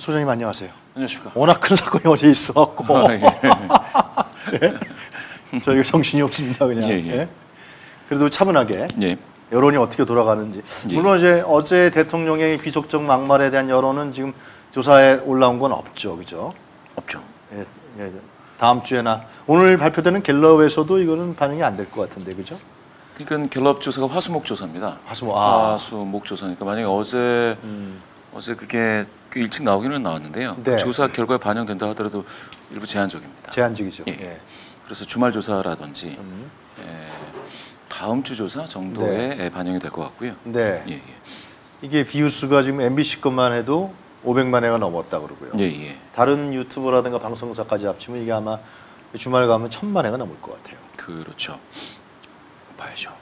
소장님 안녕하세요. 안녕하십니까. 워낙 큰 사건이 어제 있어갖고 예. 저희가 정신이 없습니다 그냥. 예, 예. 예. 그래도 차분하게 예. 여론이 어떻게 돌아가는지. 예. 물론 이제 어제 대통령의 비속적 막말에 대한 여론은 지금 조사에 올라온 건 없죠, 그죠? 없죠. 예, 예. 다음 주에나 오늘 발표되는 갤럽에서도 이거는 반영이 안 될 것 같은데, 그죠? 그러니까 갤럽 조사가 화수목 조사입니다. 화수목 조사니까 만약에 어제 그게 꽤 일찍 나오기는 나왔는데요. 네. 조사 결과에 반영된다 하더라도 일부 제한적입니다. 제한적이죠. 예. 예. 그래서 주말 조사라든지 다음 주 조사 정도에 반영이 될 것 같고요. 네. 예, 예. 이게 비유수가 지금 MBC 것만 해도 500만 회가 넘었다 그러고요. 예, 예. 다른 유튜버라든가 방송사까지 합치면 이게 아마 주말 가면 1000만 회가 넘을 것 같아요. 그렇죠. 봐야죠.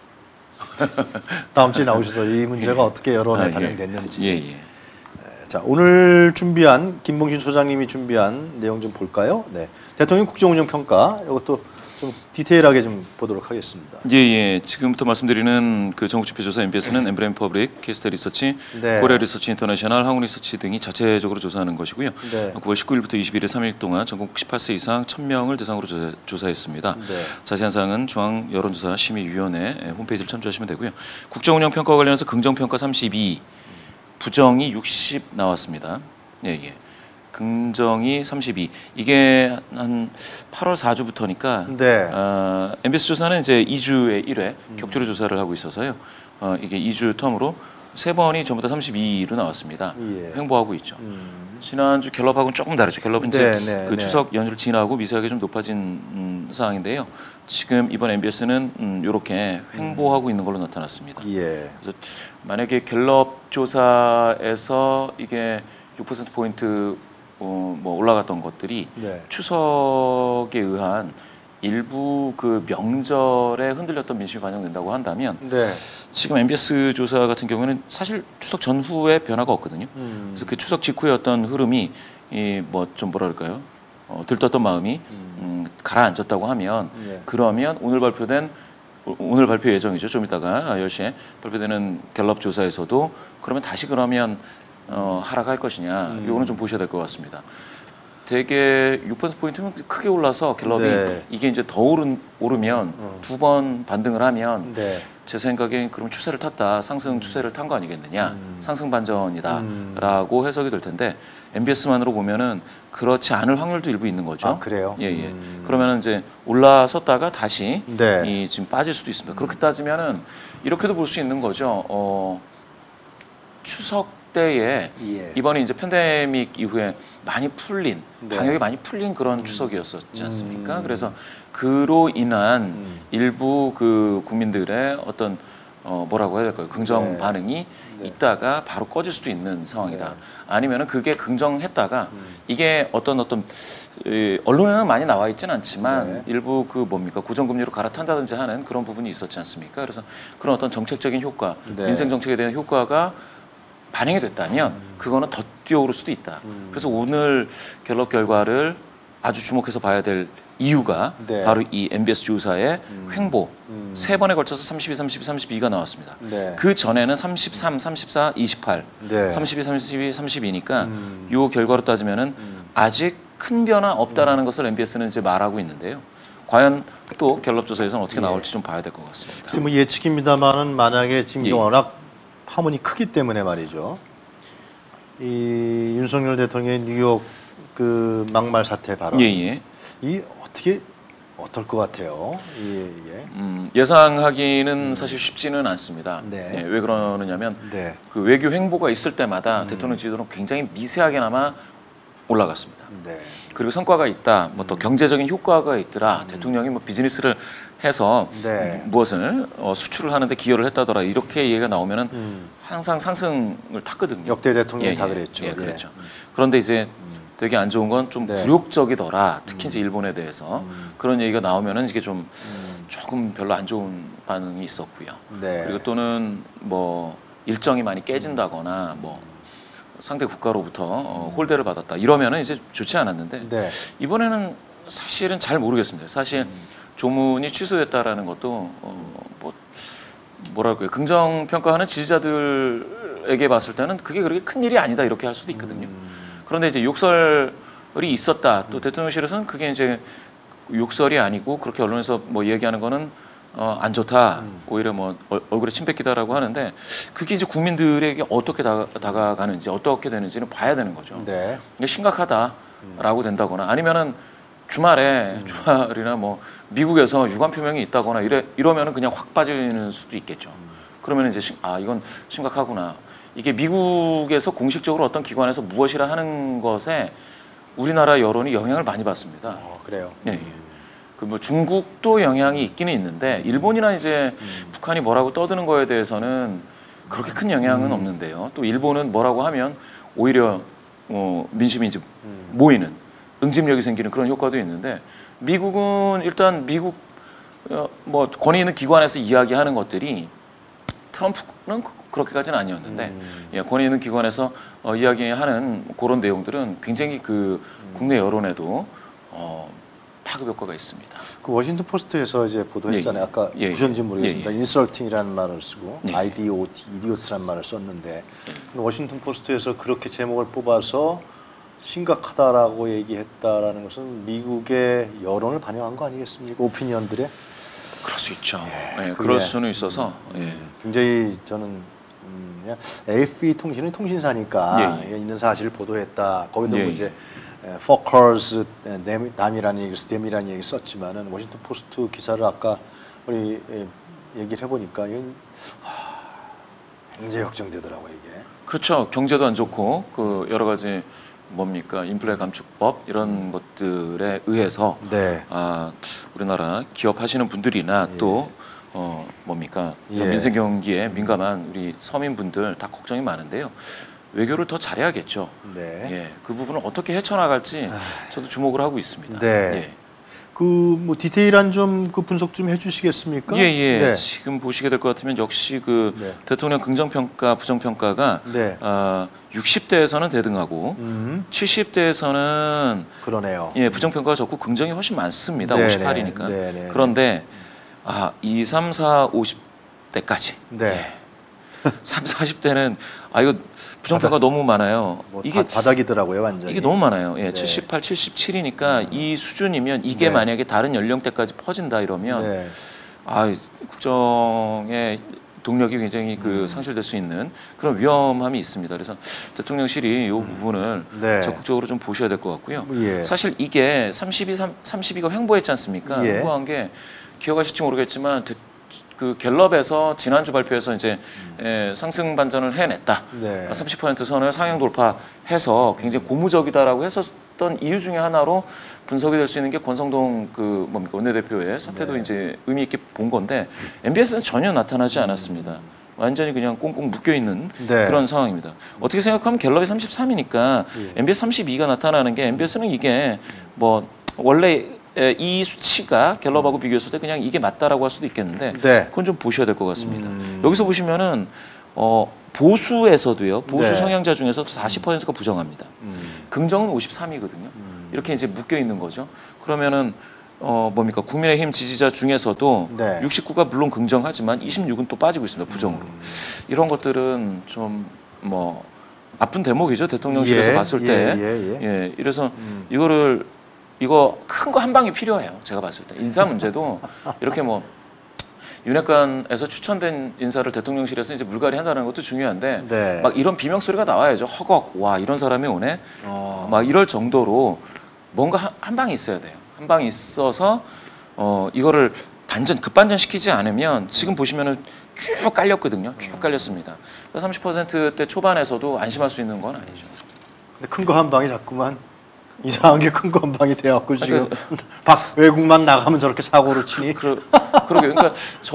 다음 주에 나오셔서 이 문제가 예. 어떻게 여론에 예. 반영됐는지. 예, 예. 자, 오늘 준비한 김봉신 소장님이 준비한 내용 좀 볼까요? 네, 대통령 국정운영 평가 이것도 좀 디테일하게 좀 보도록 하겠습니다. 예, 예. 지금부터 말씀드리는 그 전국지표조사 MBS는 엠브레인 퍼블릭, 케이스터 리서치, 네. 코리아 리서치 인터내셔널, 한국 리서치 등이 자체적으로 조사하는 것이고요. 네. 9월 19일부터 21일 3일 동안 전국 18세 이상 1000명을 대상으로 조사했습니다. 네. 자세한 사항은 중앙 여론조사 심의위원회 홈페이지를 참조하시면 되고요. 국정운영 평가와 관련해서 긍정평가 32, 부정이 60 나왔습니다. 예, 예. 긍정이 32. 이게 한 8월 4주부터니까 네. MBS 조사는 이제 2주에 1회 격주로 조사를 하고 있어서요. 이게 2주 텀으로 3번이 전부 다 32로 나왔습니다. 예. 횡보하고 있죠. 지난주 갤럽하고는 조금 다르죠. 갤럽은 이제 그 추석 연휴를 지나고 미세하게 좀 높아진 상황인데요. 지금 이번 MBS는 이렇게 횡보하고 있는 걸로 나타났습니다. 예. 그래서 만약에 갤럽 조사에서 이게 6%포인트 뭐 올라갔던 것들이 네. 추석에 의한 일부 그 명절에 흔들렸던 민심이 반영된다고 한다면 네. 지금 MBS 조사 같은 경우에는 사실 추석 전후에 변화가 없거든요. 그래서 그 추석 직후의 어떤 흐름이 뭐 좀 뭐라 그럴까요? 들떴던 마음이 가라앉았다고 하면 네. 그러면 오늘 발표 예정이죠. 좀 이따가 10시에 발표되는 갤럽 조사에서도 그러면 다시 그러면 하락할 것이냐 이거는 좀 보셔야 될 것 같습니다. 되게 6%포인트면 크게 올라서 갤럽이 네. 이게 이제 더 오르면 2번 반등을 하면 네. 제 생각엔 그럼 추세를 탔다, 상승 추세를 탄 거 아니겠느냐, 상승 반전이다라고 해석이 될 텐데 MBS만으로 보면은 그렇지 않을 확률도 일부 있는 거죠. 아, 그래요? 예, 예. 그러면은 이제 올라섰다가 다시 네. 지금 빠질 수도 있습니다. 그렇게 따지면은 이렇게도 볼 수 있는 거죠. 추석 때에 예. 이번에 이제 팬데믹 이후에 많이 풀린 네. 방역이 많이 풀린 그런 추석이었었지 않습니까? 그래서 그로 인한 일부 그 국민들의 어떤 뭐라고 해야 될까요? 긍정 네. 반응이 네. 있다가 바로 꺼질 수도 있는 상황이다. 네. 아니면은 그게 긍정했다가 이게 어떤 언론에는 많이 나와 있지는 않지만 네. 일부 그 뭡니까 고정금리로 갈아탄다든지 하는 그런 부분이 있었지 않습니까? 그래서 그런 어떤 정책적인 효과, 네. 민생 정책에 대한 효과가 반영이 됐다면 그거는 더 뛰어오를 수도 있다. 그래서 오늘 갤럽 결과를 아주 주목해서 봐야 될 이유가 네. 바로 이 MBS 조사의 횡보 3번에 걸쳐서 32, 32, 32가 나왔습니다. 네. 그 전에는 33, 34, 28, 네. 32, 32, 32니까 이 결과로 따지면은 아직 큰 변화 없다라는 것을 MBS는 이제 말하고 있는데요. 과연 또 갤럽 조사에서는 어떻게 나올지 좀 봐야 될 것 같습니다. 글쎄 뭐 예측입니다만은 만약에 지금 예. 워낙 파문이 크기 때문에 말이죠. 이 윤석열 대통령의 뉴욕 그 막말 사태 발언. 예. 이 어떻게 어떨 것 같아요? 이게. 예상하기는 사실 쉽지는 않습니다. 네. 예, 왜 그러느냐면 네. 그 외교 횡보가 있을 때마다 대통령 지지도는 굉장히 미세하게나마 올라갔습니다. 네. 그리고 성과가 있다, 뭐 또 경제적인 효과가 있더라, 대통령이 뭐 비즈니스를 해서 네. 무엇을 수출을 하는데 기여를 했다더라 이렇게 얘기가 나오면은 항상 상승을 탔거든요. 역대 대통령이 다 그랬죠. 예, 그렇죠. 그런데 이제 되게 안 좋은 건 좀 네. 굴욕적이더라, 특히 이제 일본에 대해서 그런 얘기가 나오면은 이게 좀 조금 별로 안 좋은 반응이 있었고요. 네. 그리고 또는 뭐 일정이 많이 깨진다거나 뭐 상대 국가로부터 홀대를 받았다 이러면은 이제 좋지 않았는데 네. 이번에는 사실은 잘 모르겠습니다. 사실 조문이 취소됐다라는 것도 뭐랄까요, 긍정 평가하는 지지자들에게 봤을 때는 그게 그렇게 큰 일이 아니다 이렇게 할 수도 있거든요. 그런데 이제 욕설이 있었다. 또 대통령실에서는 그게 이제 욕설이 아니고 그렇게 언론에서 뭐 얘기하는 거는 안 좋다. 오히려 뭐 얼굴에 침 뱉기다라고 하는데 그게 이제 국민들에게 어떻게 다가가는지 어떻게 되는지는 봐야 되는 거죠. 네. 이게 심각하다라고 된다거나 아니면은 주말이나 뭐 미국에서 유감 표명이 있다거나 이러면은 그냥 확 빠지는 수도 있겠죠. 그러면 이제 이건 심각하구나. 이게 미국에서 공식적으로 어떤 기관에서 무엇이라 하는 것에 우리나라 여론이 영향을 많이 받습니다. 그래요. 예, 예. 그 뭐 중국도 영향이 있기는 있는데 일본이나 이제 북한이 뭐라고 떠드는 거에 대해서는 그렇게 큰 영향은 없는데요. 또 일본은 뭐라고 하면 오히려 민심이 이제 모이는 응집력이 생기는 그런 효과도 있는데 미국은 일단 미국 뭐 권위 있는 기관에서 이야기하는 것들이 트럼프는 그렇게까지는 아니었는데 예, 권위 있는 기관에서 이야기하는 그런 내용들은 굉장히 그 국내 여론에도 파급 효과가 있습니다. 그 워싱턴 포스트에서 이제 보도했잖아요. 예, 예. 아까 예, 예. 보셨는지 모르겠습니다. 예, 예. 인설팅이라는 말을 쓰고 예. IDOT, 이디오트라는 말을 썼는데 워싱턴 포스트에서 그렇게 제목을 뽑아서 심각하다라고 얘기했다라는 것은 미국의 여론을 반영한 거 아니겠습니까? 오피니언들의 그럴 수 있죠. 예, 예, 그게, 그럴 수는 있어서 예. 굉장히 저는 그냥 AFP 통신은 통신사니까 예, 예. 있는 사실을 보도했다. 거기도 예, 뭐 예. 이제 포커스 남이라는 얘기, 스템이라는 얘기 썼지만은 워싱턴 포스트 기사를 아까 우리 얘기를 해보니까 이건 굉장히 걱정되더라고요 이게. 그렇죠. 경제도 안 좋고 그 여러 가지 뭡니까 인플레 감축법 이런 것들에 의해서 네. 우리나라 기업하시는 분들이나 예. 또 뭡니까 예. 민생 경기에 민감한 우리 서민분들 다 걱정이 많은데요. 외교를 더 잘해야겠죠. 네. 예, 그 부분을 어떻게 헤쳐나갈지 저도 주목을 하고 있습니다. 네. 그 뭐 디테일한 좀 그 분석 좀 해주시겠습니까? 예, 예. 네. 지금 보시게 될 것 같으면 역시 그 네. 대통령 긍정평가, 부정평가가 네. 60대에서는 대등하고 70대에서는 그러네요. 예, 부정평가가 적고 긍정이 훨씬 많습니다. 네네. 58이니까. 네네. 그런데 2, 3, 4, 50대까지. 네. 3, 40대는 이거 부정평가 너무 많아요. 뭐 이게 바닥이더라고요 완전히. 이게 너무 많아요. 예, 네. 78, 77이니까 이 수준이면 이게 네. 만약에 다른 연령대까지 퍼진다 이러면 네. 국정의 동력이 굉장히 그 상실될 수 있는 그런 위험함이 있습니다. 그래서 대통령실이 이 부분을 네. 적극적으로 좀 보셔야 될 것 같고요. 예. 사실 이게 32가 횡보했지 않습니까? 예. 횡보한 게 기억하실지 모르겠지만 그 갤럽에서 지난주 발표에서 이제 상승 반전을 해냈다. 네. 30% 선을 상향 돌파해서 굉장히 고무적이다라고 했었던 이유 중에 하나로 분석이 될 수 있는 게 권성동 그 뭡니까 원내대표의 사태도 네. 이제 의미 있게 본 건데 MBS는 전혀 나타나지 않았습니다. 완전히 그냥 꽁꽁 묶여 있는 네. 그런 상황입니다. 어떻게 생각하면 갤럽이 33이니까 예. MBS 32가 나타나는 게 MBS는 이게 뭐 원래 이 수치가 갤럽하고 비교했을 때 그냥 이게 맞다라고 할 수도 있겠는데 네. 그건 좀 보셔야 될 것 같습니다. 여기서 보시면은 보수에서도요. 보수 네. 성향자 중에서도 40%가 부정합니다. 긍정은 53이거든요. 이렇게 이제 묶여 있는 거죠. 그러면은 뭡니까 국민의힘 지지자 중에서도 네. 69가 물론 긍정하지만 26은 또 빠지고 있습니다. 부정으로. 이런 것들은 좀 뭐 아픈 대목이죠. 대통령실에서 예, 봤을 때. 예. 이래서 이거 큰 거 한 방이 필요해요. 제가 봤을 때 인사 문제도 이렇게 뭐 윤핵관에서 추천된 인사를 대통령실에서 이제 물갈이 한다는 것도 중요한데 네. 막 이런 비명 소리가 나와야죠. 허걱 와 이런 사람이 오네. 막 이럴 정도로 뭔가 한 방이 있어야 돼요. 한 방이 있어서 이거를 급반전 시키지 않으면 지금 보시면은 쭉 깔렸거든요. 쭉 깔렸습니다. 30%대 초반에서도 안심할 수 있는 건 아니죠. 근데 큰 거 한 방이 자꾸만 이상한 게 큰 거 한 방이 돼갖고 지금 외국만 나가면 저렇게 사고를 치니. 그러게 그러니까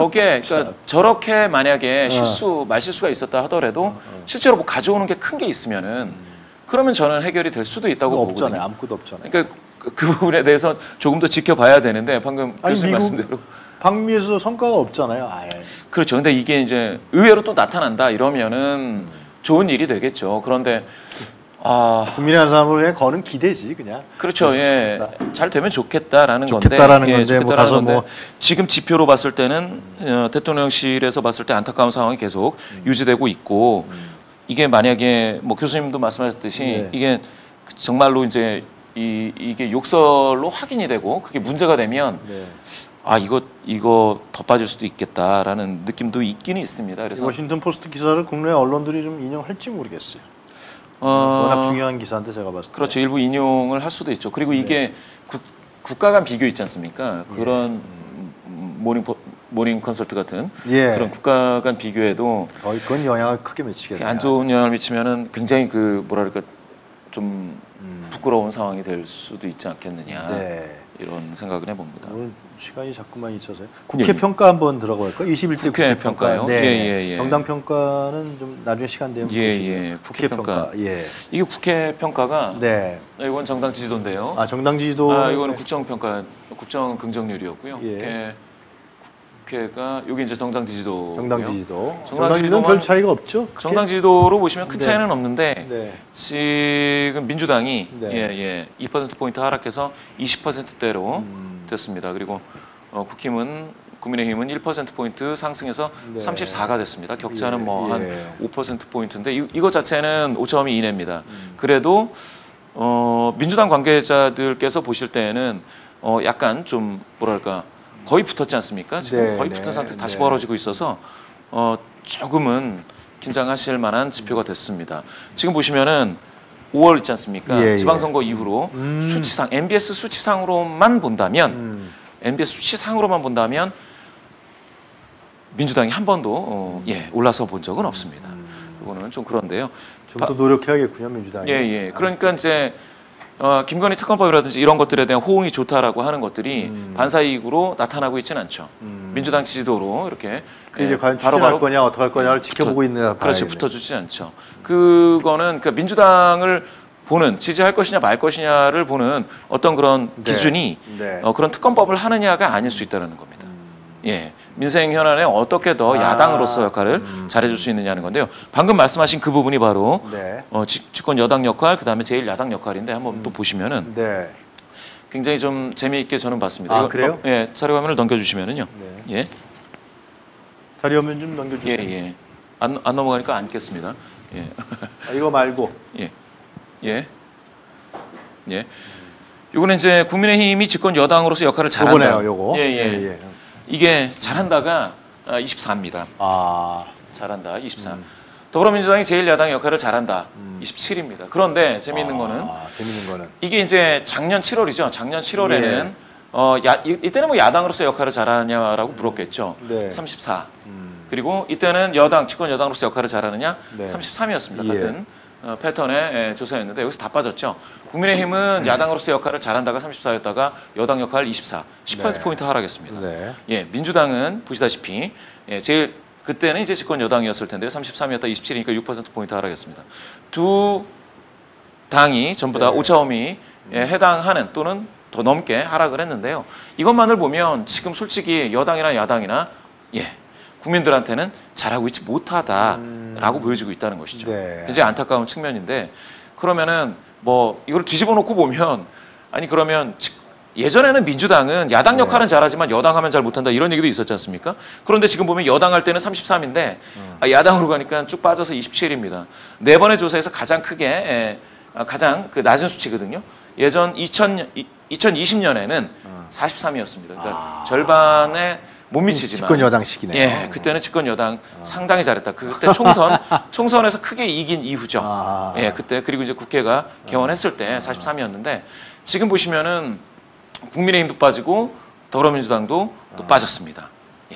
저렇게 만약에 말실수가 있었다 하더라도 실제로 뭐 가져오는 게 큰 게 있으면은 그러면 저는 해결이 될 수도 있다고 없잖아요. 보거든요. 아무것도 없잖아요. 그러니까 그 부분에 대해서 조금 더 지켜봐야 되는데 방금 아니, 교수님 미국 말씀대로 방미에서 성과가 없잖아요. 아예. 그렇죠. 근데 이게 이제 의외로 또 나타난다 이러면은 좋은 일이 되겠죠. 그런데 국민의 한 사람으로 그냥 거는 기대지 그냥. 그렇죠. 예. 잘 되면 좋겠다라는 좋겠다라는 건데. 건데 뭐 가서 뭐 지금 지표로 봤을 때는 대통령실에서 봤을 때 안타까운 상황이 계속 유지되고 있고 이게 만약에 뭐 교수님도 말씀하셨듯이 네. 이게 정말로 이제 이게 욕설로 확인이 되고 그게 문제가 되면 네. 아 이거 더 빠질 수도 있겠다라는 느낌도 있기는 있습니다. 그래서 워싱턴 포스트 기사를 국내 언론들이 좀 인용할지 모르겠어요. 워낙 중요한 기사인데 제가 봤을 때. 그렇죠. 일부 인용을 할 수도 있죠. 그리고 이게 국가 간 비교 있지 않습니까? 그런 모닝 컨설트 같은 그런 국가 간 비교에도 거의 그건 영향을 크게 미치겠네요. 안 좋은 영향을 미치면은 굉장히 그 뭐랄까 좀 부끄러운 상황이 될 수도 있지 않겠느냐 이런 생각을 해봅니다. 오늘 시간이 자꾸만 있어서요. 국회 평가 한번 들어갈까요? 21대 국회 평가요? 네. 정당 평가는 좀 나중에 시간 되면 보시고요. 국회 평가. 이게 국회 평가가 네. 이건 정당 지지도인데요. 정당 지지도. 이거는 국정 평가, 국정 긍정률이었고요. 국회가 여기 이제 정당 지지도. 정당 지지도. 정당 지지도는 별 차이가 없죠? 국회? 정당 지지도로 보시면 큰 차이는 없는데 지금 민주당이 2% 포인트 하락해서 20%대로 됐습니다. 그리고 국민의힘은 1% 포인트 상승해서 34가 됐습니다. 격차는 뭐 한 5% 포인트인데 이거 자체는 오차범위 이내입니다. 그래도 민주당 관계자들께서 보실 때는 약간 좀 뭐랄까. 거의 붙었지 않습니까? 지금 거의 붙은 상태에서 다시 벌어지고 있어서 조금은 긴장하실 만한 지표가 됐습니다. 지금 보시면은 5월 있지 않습니까? 지방선거 이후로 수치상 MBS 수치상으로만 본다면 민주당이 한 번도 올라서 본 적은 없습니다. 이거는 좀 그런데요. 좀 더 노력해야겠군요, 민주당이. 그러니까 이제 김건희 특검법이라든지 이런 것들에 대한 호응이 좋다라고 하는 것들이 반사이익으로 나타나고 있지는 않죠. 민주당 지지도로 이렇게 이제 과연 추진할 거냐 어떻게 할 거냐를 지켜보고 있는 그렇지 붙어주지 않죠. 그거는 그 민주당을 보는 지지할 것이냐 말 것이냐를 보는 어떤 그런 기준이 그런 특검법을 하느냐가 아닐 수 있다는 겁니다. 민생 현안에 어떻게 더 야당으로서 역할을 잘해줄 수 있느냐는 건데요. 방금 말씀하신 그 부분이 바로 집권 여당 역할, 그다음에 제일 야당 역할인데 한번 또 보시면은 굉장히 좀 재미있게 저는 봤습니다. 그래요? 자료 화면을 넘겨주시면은요. 자료 화면 좀 넘겨주세요. 안 넘어가니까 앉겠습니다. 이거 말고. 이거는 이제 국민의힘이 집권 여당으로서 역할을 잘한다. 요거네요, 요거. 이게 잘한다가 24입니다. 잘한다 24. 더불어민주당이 제일 야당 역할을 잘한다 27입니다. 그런데 재미있는 거는 이게 이제 작년 7월이죠. 작년 7월에는 이때는 뭐 야당으로서 역할을 잘하냐라고 물었겠죠. 34. 그리고 이때는 집권 여당으로서 역할을 잘하느냐 33이었습니다. 같은 패턴의 조사였는데 여기서 다 빠졌죠. 국민의힘은 야당으로서 역할을 잘한다가 34였다가 여당 역할 24, 10%포인트 하락했습니다. 민주당은 보시다시피 제일 그때는 이제 집권 여당이었을 텐데요. 33이었다 27이니까 6%포인트 하락했습니다. 두 당이 전부 다 오차범위에 해당하는 또는 더 넘게 하락을 했는데요. 이것만을 보면 지금 솔직히 여당이나 야당이나 국민들한테는 잘하고 있지 못하다라고 보여지고 있다는 것이죠. 굉장히 안타까운 측면인데 그러면은 뭐 이걸 뒤집어 놓고 보면 아니 그러면 예전에는 민주당은 야당 역할은 잘하지만 여당 하면 잘 못한다 이런 얘기도 있었지 않습니까? 그런데 지금 보면 여당 할 때는 33인데 야당으로 가니까 쭉 빠져서 27입니다. 네 번의 조사에서 가장 크게 가장 그 낮은 수치거든요. 예전 2020년에는 43이었습니다. 그러니까 절반에 못 미치지만 집권 여당 시기네. 그때는 집권 여당 상당히 잘했다. 그때 총선에서 크게 이긴 이후죠. 그때 그리고 이제 국회가 개원했을 때 43이었는데 지금 보시면은 국민의힘도 빠지고 더불어민주당도 또 빠졌습니다.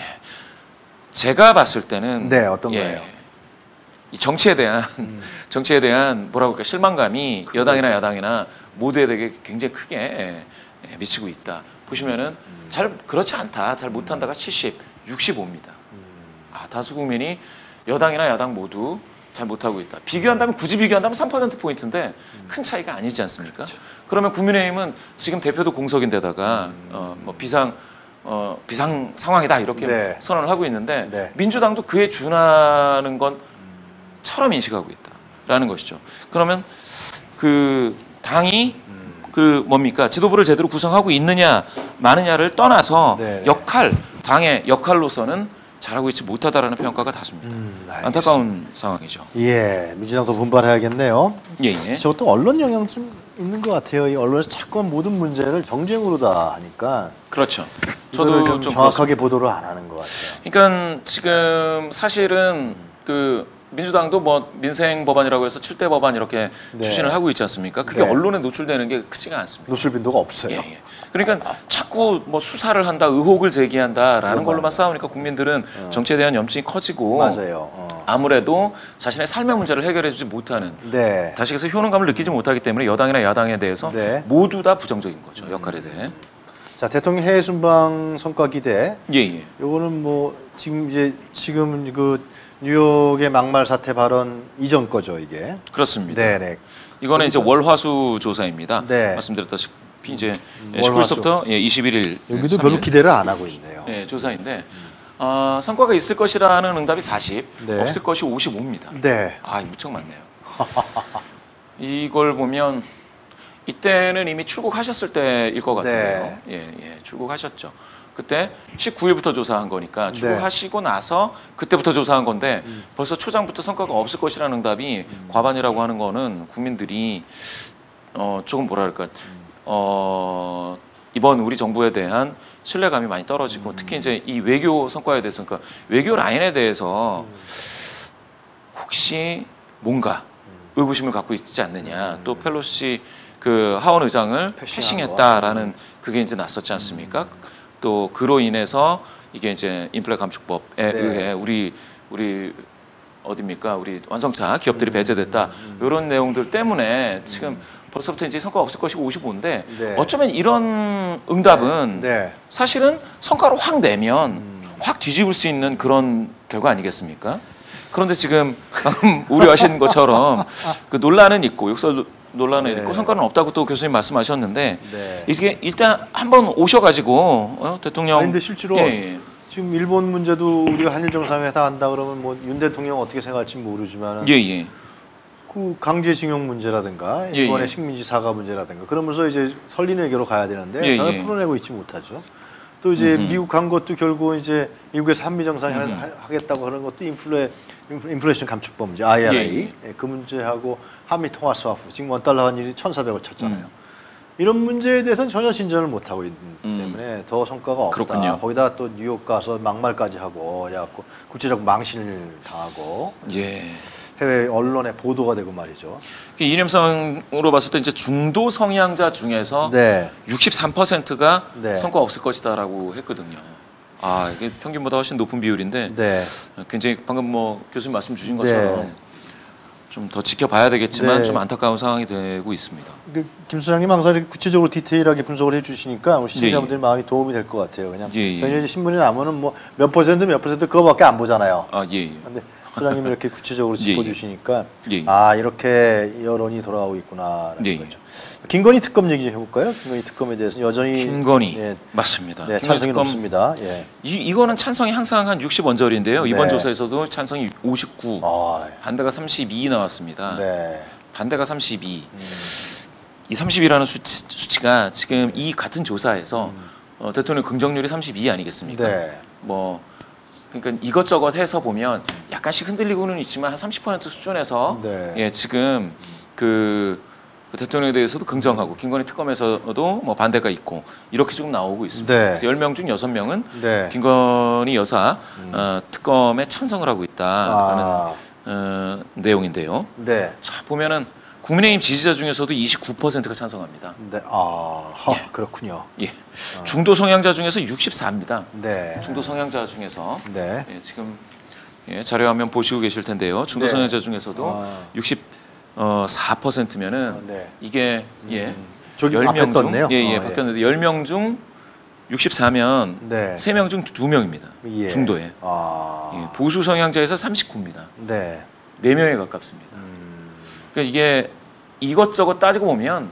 제가 봤을 때는 어떤 거예요? 이 정치에 대한 뭐라고 할까 실망감이 여당이나 야당이나 모두에게 굉장히 크게 미치고 있다. 보시면은 잘 그렇지 않다, 잘 못한다가 70, 65입니다. 다수 국민이 여당이나 야당 모두 잘 못하고 있다. 굳이 비교한다면 3%포인트인데 큰 차이가 아니지 않습니까? 그러면 국민의힘은 지금 대표도 공석인데다가 뭐 비상 상황이다 이렇게 선언을 하고 있는데 민주당도 그에 준하는 것처럼 인식하고 있다라는 것이죠. 그러면 그 당이 뭡니까? 지도부를 제대로 구성하고 있느냐 마느냐를 떠나서 당의 역할로서는 잘하고 있지 못하다라는 평가가 다수입니다. 안타까운 상황이죠. 민주당도 분발해야겠네요. 저것도 언론 영향 좀 있는 것 같아요. 이 언론에서 자꾸 모든 문제를 정쟁으로 다 하니까 그렇죠. 저도 저도 좀 좀 정확하게 보도를 안 하는 것 같아요. 그러니까 지금 사실은 그 민주당도 뭐 민생 법안이라고 해서 7대 법안 이렇게 네. 추진을 하고 있지 않습니까? 그게 네. 언론에 노출되는 게 크지가 않습니다. 노출 빈도가 없어요. 예, 예. 그러니까 자꾸 뭐 수사를 한다, 의혹을 제기한다라는 걸로만 싸우니까 국민들은 정치에 대한 염증이 커지고 맞아요. 아무래도 자신의 삶의 문제를 해결해주지 못하는 네. 다시 해서 효능감을 느끼지 못하기 때문에 여당이나 야당에 대해서 네. 모두 다 부정적인 거죠. 역할에 대해. 자, 대통령 해외 순방 성과 기대. 예, 예. 요거는 뭐 지금 그 뉴욕의 막말 사태 발언 이전 거죠, 이게. 그렇습니다. 네, 네. 이거는 이제 월화수 조사입니다. 네. 말씀드렸다시피 이제 월화수. 19일부터 21일 여기도 별로 기대를 안 하고 있네요. 네, 조사인데 성과가 있을 것이라는 응답이 40, 네. 없을 것이 55입니다. 네. 아, 무척 많네요. 이걸 보면 이때는 이미 출국하셨을 때일 것 같은데요. 예, 예, 출국하셨죠. 그때 19일부터 조사한 거니까 출국하시고 나서 그때부터 조사한 건데 벌써 초장부터 성과가 없을 것이라는 응답이 과반이라고 하는 거는 국민들이 조금 뭐랄까 이번 우리 정부에 대한 신뢰감이 많이 떨어지고 특히 이제 이 외교 성과에 대해서 그러니까 외교 라인에 대해서 혹시 뭔가 의구심을 갖고 있지 않느냐 또 펠로시 그 하원 의장을 패싱했다라는 그게 이제 났었지 않습니까? 또 그로 인해서 이게 이제 인플레 감축법에 의해 우리 어디입니까? 우리 완성차 기업들이 배제됐다. 이런 내용들 때문에 지금 벌써부터 이제 성과가 없을 것이고 55인데 어쩌면 이런 응답은 사실은 성과를 확 내면 확 뒤집을 수 있는 그런 결과 아니겠습니까? 그런데 지금 방금 우려하신 것처럼 그 논란은 있고 욕설 논란은 있고 성과는 없다고 또 교수님 말씀하셨는데 이게 일단 한번 오셔가지고 대통령. 근데 실제로 지금 일본 문제도 우리가 한일 정상회담 한다 그러면 뭐 윤 대통령 어떻게 생각할지 모르지만 그 강제징용 문제라든가 이번에 식민지 사과 문제라든가 그러면서 이제 설린 외교로 가야 되는데 전혀 풀어내고 있지 못하죠. 또 이제 미국 간 것도 결국 이제 미국에서 한미 정상회담 하겠다고 하는 것도 인플레이션 감축법 문제 IRA 그 문제하고 한미 통화 스와프 지금 원달러 환율이 1,400을 쳤잖아요. 이런 문제에 대해서는 전혀 진전을 못 하고 있기 때문에 더 성과가 없다. 그렇군요. 거기다 또 뉴욕 가서 막말까지 하고 그래갖고 구체적 망신을 당하고 해외 언론에 보도가 되고 말이죠. 이념상으로 봤을 때 이제 중도 성향자 중에서 63%가 성과 없을 것이다라고 했거든요. 아, 이게 평균보다 훨씬 높은 비율인데 굉장히 방금 뭐 교수님 말씀 주신 것처럼 좀 더 지켜봐야 되겠지만 좀 안타까운 상황이 되고 있습니다. 김 소장님 항상 이렇게 구체적으로 디테일하게 분석을 해주시니까 시청자분들 마음이 도움이 될 것 같아요. 그냥 저희 신문에 나오면 뭐 몇 퍼센트 그거밖에 안 보잖아요. 근데 소장님이 이렇게 구체적으로 짚어주시니까 아 이렇게 여론이 돌아가고 있구나라는 거죠. 김건희 특검 얘기 좀 해볼까요? 김건희 특검에 대해서 여전히 맞습니다. 찬성이 높습니다. 이거는 찬성이 항상 한 60 언저리인데요. 이번 조사에서도 찬성이 59, 반대가 32 나왔습니다. 반대가 32. 이 30이라는 수치가 지금 이 같은 조사에서 대통령 긍정률이 32 아니겠습니까? 뭐 그러니까 이것저것 해서 보면 약간씩 흔들리고는 있지만 한 30% 수준에서 지금 그 대통령에 대해서도 긍정하고 김건희 특검에서도 뭐 반대가 있고 이렇게 지금 나오고 있습니다. 그래서 10명 중 6명은 김건희 여사 특검에 찬성을 하고 있다라는 내용인데요. 자 보면은 국민의힘 지지자 중에서도 29%가 찬성합니다. 그렇군요. 중도 성향자 중에서 64입니다. 중도 성향자 중에서 지금 자료화면 보시고 계실 텐데요. 중도 성향자 중에서도 64%면은 이게 10명 중 바뀌었는데 10명 중 64면 3명 중 2명입니다. 중도에. 보수 성향자에서 39입니다. 4명에 가깝습니다. 그러니까 이게 이것저것 따지고 보면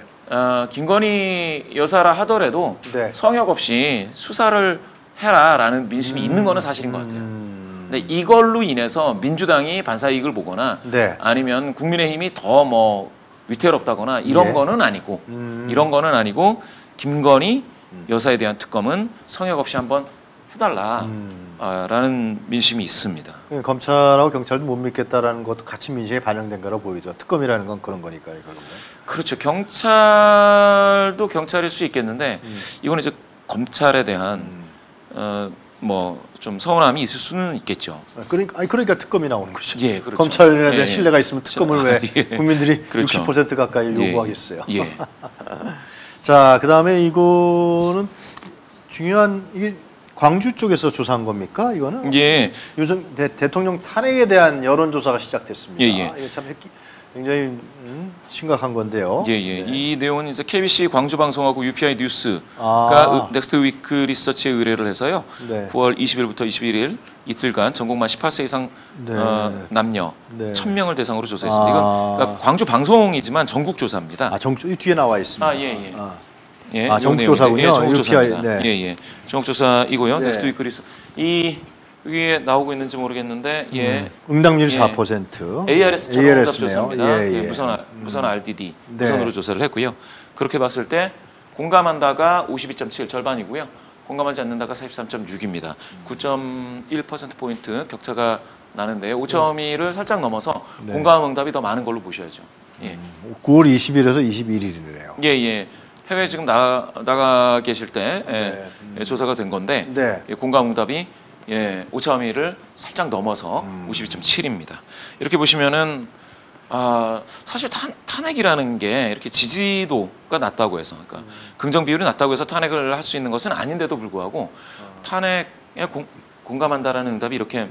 김건희 여사라 하더라도 성역 없이 수사를 해라라는 민심이 있는 거는 사실인 것 같아요. 근데 이걸로 인해서 민주당이 반사이익을 보거나 아니면 국민의힘이 더 뭐 위태롭다거나 이런 거는 아니고 김건희 여사에 대한 특검은 성역 없이 한번 해달라라는 민심이 있습니다. 검찰하고 경찰도 못 믿겠다라는 것도 같이 민심에 반영된 거라 보이죠. 특검이라는 건 그런 거니까요. 그렇죠. 경찰도 경찰일 수 있겠는데 이거는 이제 검찰에 대한 뭐 좀 서운함이 있을 수는 있겠죠. 그러니까 특검이 나오는 거죠. 예, 그렇죠. 검찰에 대한 신뢰가 있으면 특검을 왜 예. 국민들이 그렇죠. 60% 가까이 요구하겠어요. 예. 자, 그다음에 이거는 중요한 이게 광주 쪽에서 조사한 겁니까? 이거는 예. 요즘 대통령 탄핵에 대한 여론조사가 시작됐습니다. 예, 예. 이게 참 굉장히 심각한 건데요. 예, 예. 네. 이 내용은 이제 KBC 광주 방송하고 UPI 뉴스가 넥스트 위크 리서치에 의뢰를 해서요. 네. 9월 20일부터 21일 이틀간 전국만 18세 이상 네. 남녀 네. 1000명을 대상으로 조사했습니다. 이건 그러니까 광주 방송이지만 전국 조사입니다. 이 뒤에 나와 있습니다. 예, 예. 예, 요 전국 내용인데, 조사군요. 예, 전국 UPI, 조사입니다. 네. 예, 예. 전국 조사이고요. 네. 넥스트 위크 리서 이 위에 나오고 있는지 모르겠는데 예. 응답률이 예. 4%. ARS ARS 응답 조사입니다. 예, 예. 무선 RDD 네. 무선으로 조사를 했고요. 그렇게 봤을 때 공감한다가 52.7 절반이고요. 공감하지 않는다가 43.6입니다. 9.1% 포인트 격차가 나는데 5.2를 살짝 넘어서 네. 공감 응답이 더 많은 걸로 보셔야죠. 예. 9월 20일에서 21일이네요. 예, 예. 해외 지금 나가 계실 때 네. 조사가 된 건데 네. 예, 공감 응답이 5.2를 살짝 넘어서 52.7입니다. 이렇게 보시면은 사실 탄핵이라는 게 이렇게 지지도가 낮다고 해서 그러니까 긍정 비율이 낮다고 해서 탄핵을 할 수 있는 것은 아닌데도 불구하고 탄핵에 공감한다라는 응답이 이렇게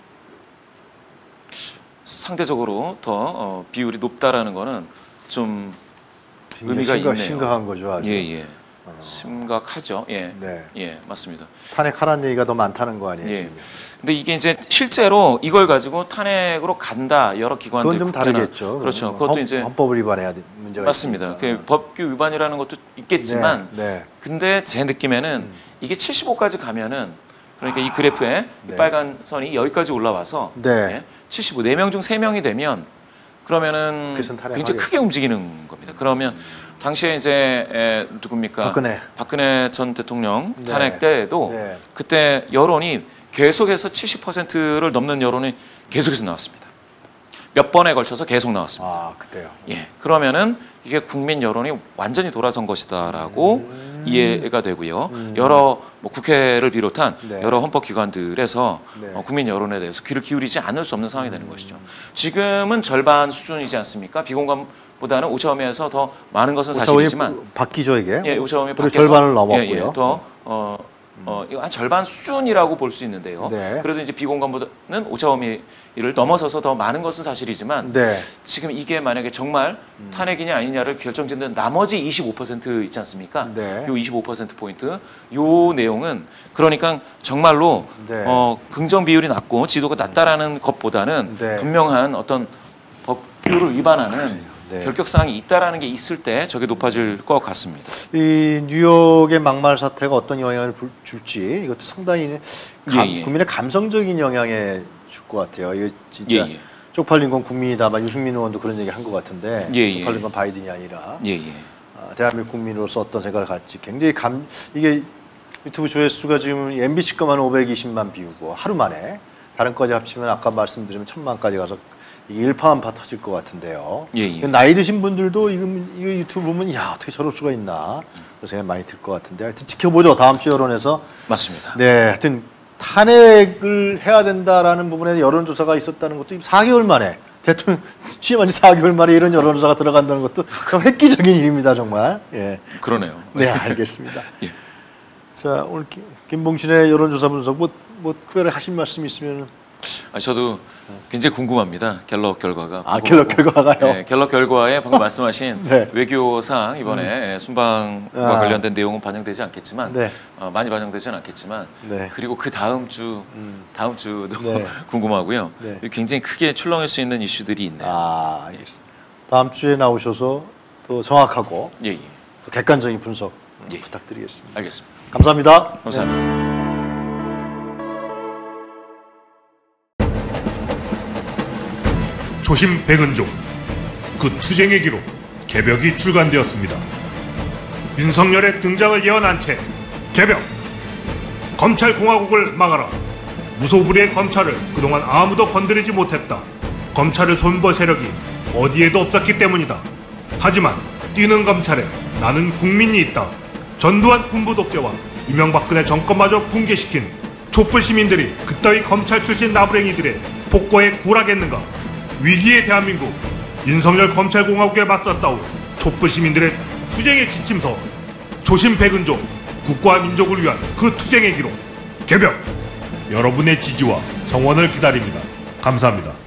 상대적으로 더 비율이 높다라는 거는 좀 의미가 있네요. 심각한 거죠, 아주. 예, 예. 심각하죠. 예. 네. 예, 맞습니다. 탄핵하라는 얘기가 더 많다는 거 아니에요? 예. 지금? 근데 이게 이제 실제로 이걸 가지고 탄핵으로 간다 여러 기관들 그건 좀 다르겠죠. 그렇죠. 그것도 이제 헌법을 위반해야 문제가 맞습니다. 있으니까. 그 법규 위반이라는 것도 있겠지만, 네. 근데 제 느낌에는 이게 75까지 가면은 그러니까 이 그래프에 네. 이 빨간 선이 여기까지 올라와서 네. 75, 4명 중 3명이 되면 그러면은 그것은 탄핵하겠죠. 굉장히 크게 움직이는 겁니다. 그러면 당시에 이제 누굽니까? 박근혜 전 대통령 네. 탄핵 때에도 네. 그때 여론이 계속해서 70%를 넘는 여론이 계속해서 나왔습니다. 몇 번에 걸쳐서 계속 나왔습니다. 아, 그때요. 예, 그러면은 이게 국민 여론이 완전히 돌아선 것이다라고 이해가 되고요. 여러 뭐 국회를 비롯한 네. 여러 헌법기관들에서 네. 국민 여론에 대해서 귀를 기울이지 않을 수 없는 상황이 되는 것이죠. 지금은 절반 수준이지 않습니까? 비공감보다는 5차범위에서 더 많은 것은 사실이지만 바뀌죠 이게. 예, 5차범위 그리고 절반을 넘었고요. 예, 예, 더 이거 한 절반 수준이라고 볼 수 있는데요. 네. 그래도 이제 비공감보다는 5차범위를 넘어서서 더 많은 것은 사실이지만 네. 지금 이게 만약에 정말 탄핵이냐 아니냐를 결정짓는 나머지 25% 있지 않습니까? 네. 요 25%포인트 요 내용은 그러니까 정말로 네. 긍정 비율이 낮고 지도가 낮다라는 것보다는 네. 분명한 어떤 법규를 위반하는 네. 결격사항이 있다라는 게 있을 때 저게 높아질 것 같습니다. 이 뉴욕의 막말 사태가 어떤 영향을 줄지 이것도 상당히 예. 국민의 감성적인 영향에 줄 것 같아요. 이거 진짜 예. 쪽팔린 건 국민이다. 아마 유승민 의원도 그런 얘기 한 것 같은데 예. 쪽팔린 건 바이든이 아니라 예. 대한민국 국민으로서 어떤 생각을 갖지 굉장히 이게 유튜브 조회수가 지금 MBC 거만 520만 뷰고 하루 만에 다른 거지 합치면 아까 말씀드리면 1000만까지 가서 이게 일파만파 터질 것 같은데요. 예. 나이 드신 분들도 이거 유튜브 보면 야 어떻게 저럴 수가 있나 그런 생각이 많이 들 것 같은데 하여튼 지켜보죠. 다음 주 여론에서. 맞습니다. 네, 하여튼 탄핵을 해야 된다라는 부분에 여론조사가 있었다는 것도 4개월 만에 대통령 취임한 지 4개월 만에 이런 여론조사가 들어간다는 것도 참 획기적인 일입니다, 정말. 예. 그러네요. 네, 알겠습니다. 예. 자, 오늘 김봉신의 여론조사 분석 뭐 특별히 하실 말씀 있으면. 저도 굉장히 궁금합니다. 갤럽 결과가. 갤럽 결과가요? 네, 갤럽 결과에 방금 말씀하신 네. 외교상 이번에 순방과 관련된 내용은 반영되지 않겠지만 네. 많이 반영되지는 않겠지만 네. 그리고 그 다음 주도 네. 궁금하고요. 네. 굉장히 크게 출렁일 수 있는 이슈들이 있네요. 알겠습니다. 다음 주에 나오셔서 또 정확하고 예. 또 객관적인 분석 예. 부탁드리겠습니다. 알겠습니다. 감사합니다. 감사합니다. 네. 초심 백은종 그 투쟁의 기록 개벽이 출간되었습니다. 윤석열의 등장을 예언한 채 개벽 검찰공화국을 막아라. 무소불위의 검찰을 그동안 아무도 건드리지 못했다. 검찰을 손볼 세력이 어디에도 없었기 때문이다. 하지만 뛰는 검찰에 나는 국민이 있다. 전두환 군부 독재와 이명박근혜 정권마저 붕괴시킨 촛불 시민들이 그따위 검찰 출신 나부랭이들의 폭거에 굴하겠는가? 위기의 대한민국, 윤석열 검찰공화국에 맞서 싸울 촛불 시민들의 투쟁의 지침서, 조심백은종, 국가와 민족을 위한 그 투쟁의 기록 개벽! 여러분의 지지와 성원을 기다립니다. 감사합니다.